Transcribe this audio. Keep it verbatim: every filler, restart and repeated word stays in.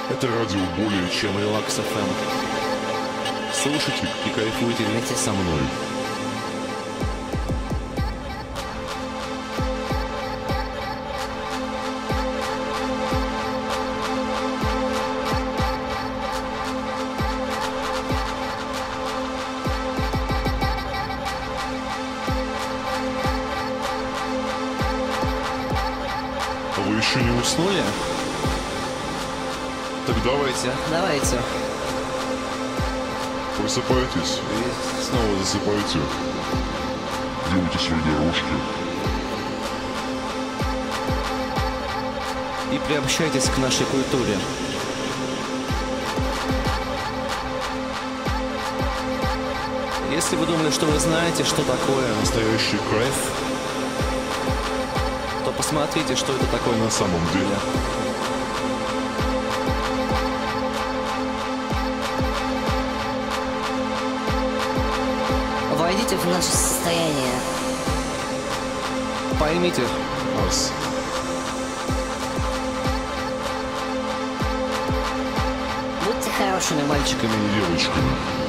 Это радио более чем Релакс эф эм. Слушайте и кайфуйте вместе со мной. Вы еще не уснули? Так давайте. Давайте. Просыпайтесь и снова засыпайте. Делайте свои дорожки. И приобщайтесь к нашей культуре. Если вы думали, что вы знаете, что такое Настоящий кайф то посмотрите, что это такое на самом деле. Войдите в наше состояние. Поймите Нас. Будьте хорошими мальчиками. И девочками.